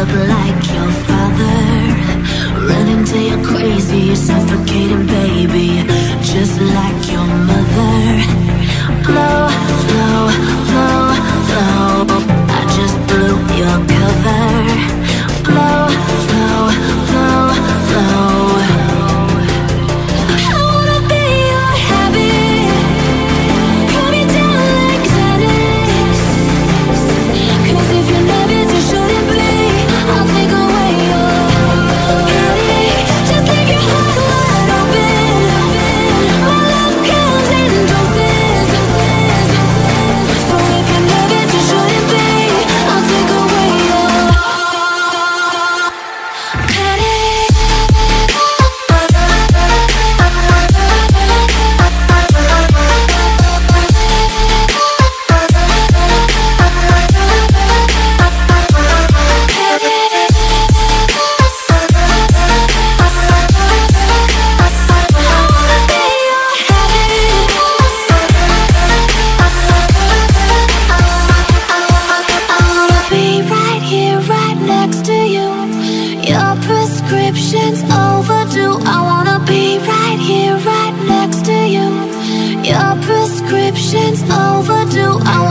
up like your father, running till you're crazy, suffocating, baby, just like your mother. Blow, blow, blow, blow, I just blew your cover. Blow, blow, blow, blow. I wanna be your habit, calm you down like Xanax. 'Cause if you're nervous, you shouldn't be. I'll take away your panic. Just leave your heart wide open. My love comes in doses. So if you're nervous, you shouldn't be. I'll take away your panic. Prescription's overdue. I wanna be right here, right next to you. Your prescription's overdue.